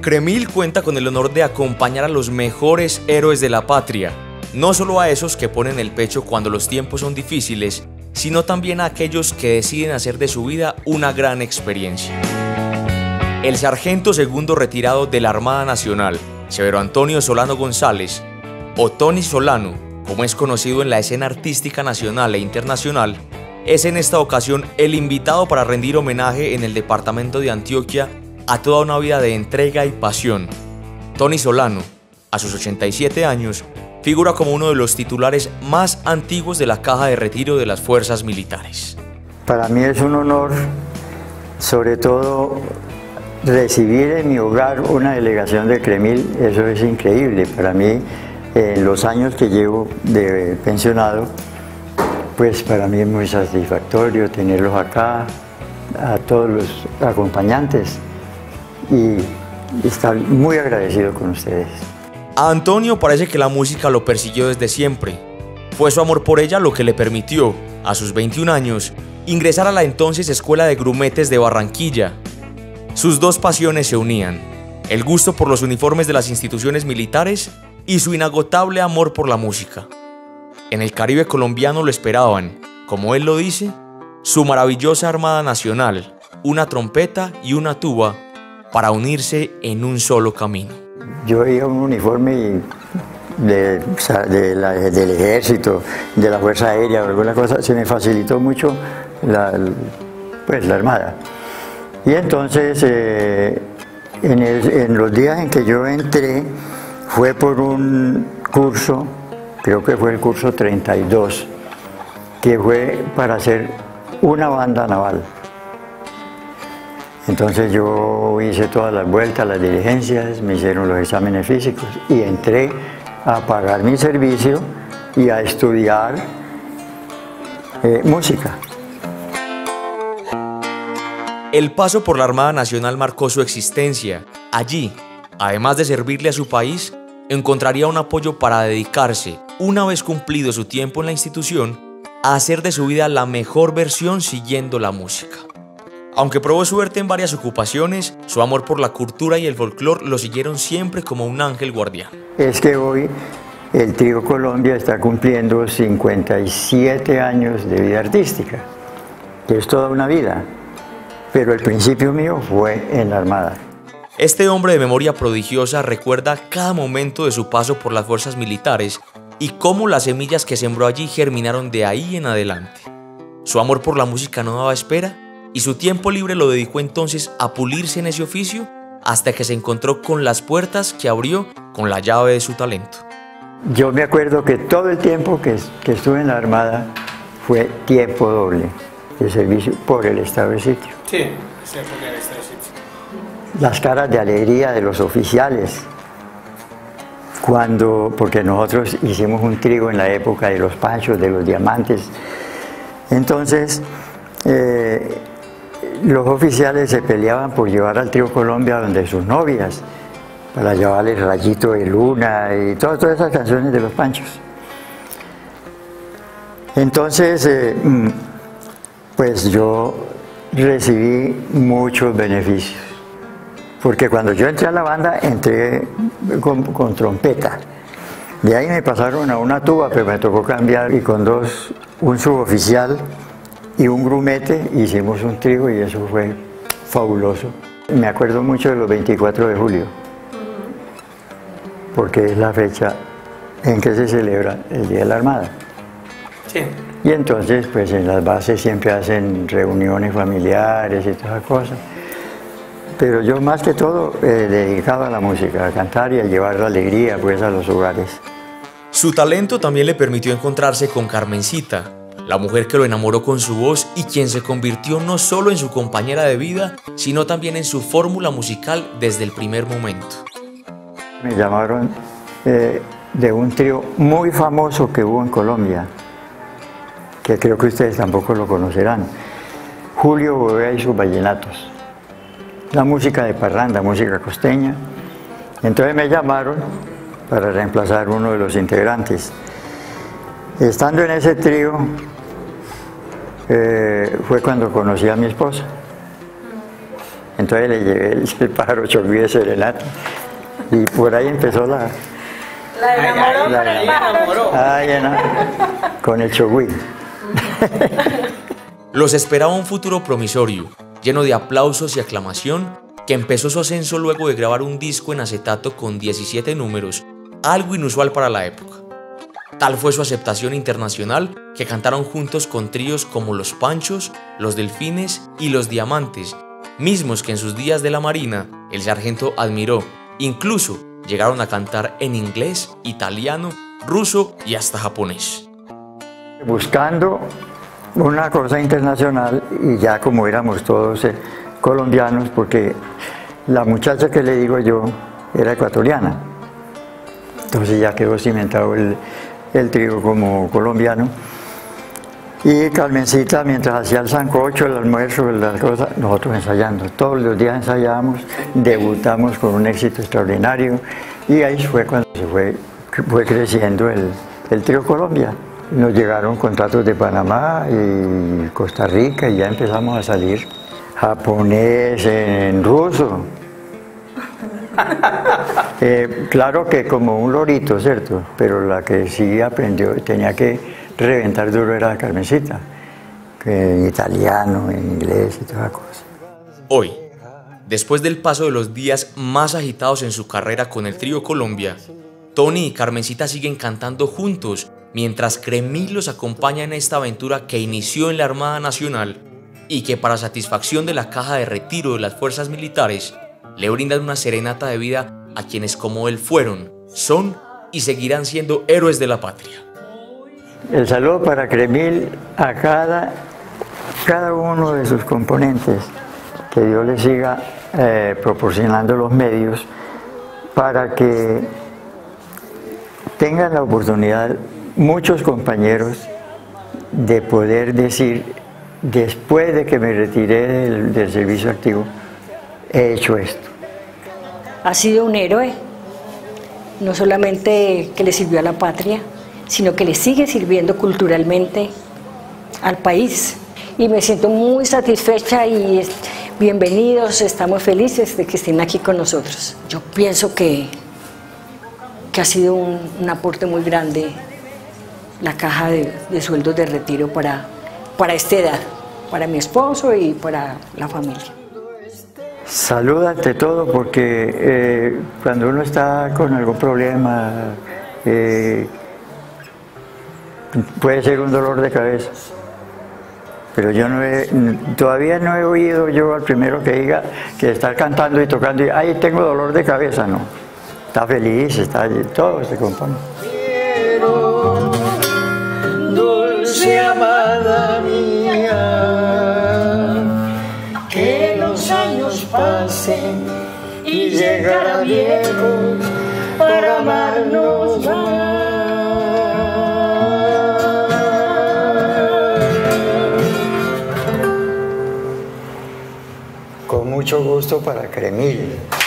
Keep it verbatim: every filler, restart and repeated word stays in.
Cremil cuenta con el honor de acompañar a los mejores héroes de la patria, no solo a esos que ponen el pecho cuando los tiempos son difíciles, sino también a aquellos que deciden hacer de su vida una gran experiencia. El sargento segundo retirado de la Armada Nacional, Severo Antonio Solano González, o Tony Solano, como es conocido en la escena artística nacional e internacional, es en esta ocasión el invitado para rendir homenaje en el departamento de Antioquia a toda una vida de entrega y pasión. Tony Solano, a sus ochenta y siete años, figura como uno de los titulares más antiguos de la caja de retiro de las fuerzas militares. Para mí es un honor, sobre todo, recibir en mi hogar una delegación de Cremil. Eso es increíble. Para mí, en los años que llevo de pensionado, pues para mí es muy satisfactorio tenerlos acá, a todos los acompañantes, y estar muy agradecido con ustedes. A Antonio parece que la música lo persiguió desde siempre. Fue su amor por ella lo que le permitió, a sus veintiún años, ingresar a la entonces Escuela de Grumetes de Barranquilla. Sus dos pasiones se unían: el gusto por los uniformes de las instituciones militares y su inagotable amor por la música. En el Caribe colombiano lo esperaban, como él lo dice, su maravillosa Armada Nacional, una trompeta y una tuba, para unirse en un solo camino. Yo veía un uniforme de, de la, del ejército, de la Fuerza Aérea o alguna cosa, se me facilitó mucho la, pues, la Armada. Y entonces, eh, en, el, en los días en que yo entré, fue por un curso, creo que fue el curso treinta y dos, que fue para hacer una banda naval. Entonces yo hice todas las vueltas, las diligencias, me hicieron los exámenes físicos y entré a pagar mi servicio y a estudiar eh, música. El paso por la Armada Nacional marcó su existencia. Allí, además de servirle a su país, encontraría un apoyo para dedicarse, una vez cumplido su tiempo en la institución, a hacer de su vida la mejor versión siguiendo la música. Aunque probó suerte en varias ocupaciones, su amor por la cultura y el folclore lo siguieron siempre como un ángel guardián. Es que hoy el Trío Colombia está cumpliendo cincuenta y siete años de vida artística, que es toda una vida, pero el principio mío fue en la Armada. Este hombre de memoria prodigiosa recuerda cada momento de su paso por las fuerzas militares y cómo las semillas que sembró allí germinaron de ahí en adelante. Su amor por la música no daba espera y su tiempo libre lo dedicó entonces a pulirse en ese oficio hasta que se encontró con las puertas que abrió con la llave de su talento. Yo me acuerdo que todo el tiempo que, que estuve en la Armada fue tiempo doble de servicio por el estado de sitio. Sí, sí, porque el estado de sitio. Las caras de alegría de los oficiales, cuando, porque nosotros hicimos un trío en la época de los panchos, de los diamantes. Entonces, eh, los oficiales se peleaban por llevar al Trío Colombia donde sus novias, para llevarles Rayito de Luna y todas, todas esas canciones de los panchos. Entonces, eh, pues yo recibí muchos beneficios, porque cuando yo entré a la banda, entré con, con trompeta. De ahí me pasaron a una tuba, pero me tocó cambiar, y con dos, un suboficial y un grumete, hicimos un trío y eso fue fabuloso. Me acuerdo mucho de los veinticuatro de julio, porque es la fecha en que se celebra el Día de la Armada. Sí. Y entonces, pues en las bases siempre hacen reuniones familiares y todas esas cosas. Pero yo más que todo eh, dedicado a la música, a cantar y a llevar la alegría pues a los hogares. Su talento también le permitió encontrarse con Carmencita, la mujer que lo enamoró con su voz y quien se convirtió no solo en su compañera de vida, sino también en su fórmula musical desde el primer momento. Me llamaron eh, de un trío muy famoso que hubo en Colombia, que creo que ustedes tampoco lo conocerán, Julio Bovea y sus vallenatos. La música de parranda, música costeña. Entonces me llamaron para reemplazar uno de los integrantes. Estando en ese trío, eh, fue cuando conocí a mi esposa. Entonces le llevé el, el pájaro chogüí de serenata y por ahí empezó la... La enamoró la, con el pájaro. Ay, no, con el chogüí. Los esperaba un futuro promisorio, lleno de aplausos y aclamación, que empezó su ascenso luego de grabar un disco en acetato con diecisiete números, algo inusual para la época. Tal fue su aceptación internacional que cantaron juntos con tríos como Los Panchos, Los Delfines y Los Diamantes, mismos que en sus días de la Marina el sargento admiró. Incluso llegaron a cantar en inglés, italiano, ruso y hasta japonés. Buscando una cosa internacional y ya como éramos todos eh, colombianos, porque la muchacha que le digo yo era ecuatoriana, entonces ya quedó cimentado el, el trío como colombiano. Y Carmencita, mientras hacía el sancocho, el almuerzo, las cosas, nosotros ensayando. Todos los días ensayábamos, debutamos con un éxito extraordinario y ahí fue cuando se fue, fue creciendo el, el trío Colombia. Nos llegaron contratos de Panamá y Costa Rica y ya empezamos a salir. Japonés, en ruso. Eh, claro que como un lorito, ¿cierto? Pero la que sí aprendió, tenía que reventar duro era Carmencita, que en italiano, en inglés y toda la cosa. Hoy, después del paso de los días más agitados en su carrera con el trío Colombia, Tony y Carmencita siguen cantando juntos, mientras Cremil los acompaña en esta aventura que inició en la Armada Nacional y que para satisfacción de la caja de retiro de las fuerzas militares, le brindan una serenata de vida a quienes como él fueron, son y seguirán siendo héroes de la patria. El saludo para Cremil a cada, cada uno de sus componentes, que Dios les siga eh, proporcionando los medios para que tengan la oportunidad muchos compañeros de poder decir, después de que me retiré del, del servicio activo, he hecho esto. Ha sido un héroe, no solamente que le sirvió a la patria, sino que le sigue sirviendo culturalmente al país. Y me siento muy satisfecha y bienvenidos, estamos felices de que estén aquí con nosotros. Yo pienso que, que ha sido un, un aporte muy grande la caja de, de sueldos de retiro para, para esta edad, para mi esposo y para la familia. Salud ante todo, porque eh, cuando uno está con algún problema, eh, puede ser un dolor de cabeza, pero yo no he, todavía no he oído yo al primero que diga que está cantando y tocando y ay, tengo dolor de cabeza, no. Está feliz, está todo se compone. Quiero, dulce amada mía, que los años pasen y llegar a viejos para amarnos más. Con mucho gusto para Cremil.